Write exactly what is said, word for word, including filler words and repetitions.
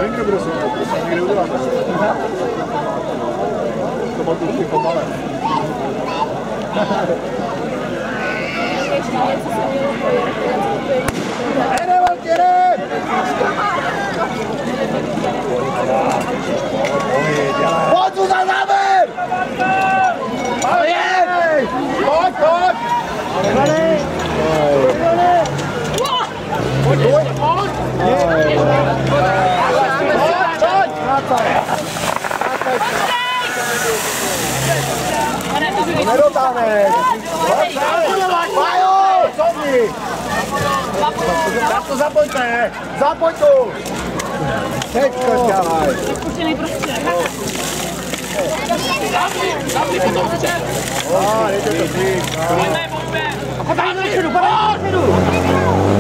nevím, kdo bude soutěž, to se někdy uděláme. To bylo tu pomale. Jde, velký, jde! Pojď tu za závěr! Pojď, pojď! Pojď, pojď! Pojď! Nedotáhneš! Majo! Covni! Tak to zapojte! Zapoj tu! Teď to dělaj! Vypuštěnej prostě. Zavři potom vče! A, jdete to říct. Pojďme, pojďme! A potáhne dopředu, potáhne dopředu!